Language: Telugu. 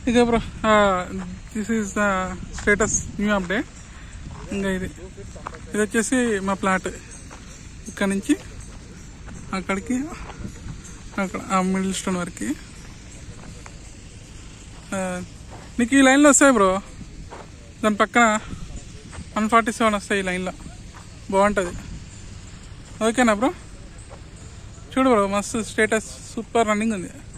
ఇక bro this is the status new update. ఇంకా ఇది వచ్చేసి మా ప్లాట్. ఇక్కడ నుంచి అక్కడికి అక్కడ ఆ మిడిల్ స్టోన్ వరకు నీకు ఈ లైన్లో వస్తాయి బ్రో. దాని పక్కన 147 వస్తాయి ఈ లైన్లో. బాగుంటుంది. ఓకేనా బ్రో? చూడు బ్రో, మస్తు స్టేటస్ సూపర్ రన్నింగ్ ఉంది.